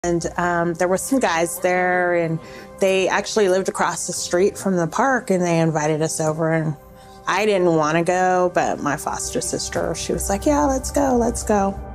And there were some guys there, and they actually lived across the street from the park, and they invited us over. And I didn't want to go, but my foster sister, she was like, yeah, let's go, let's go.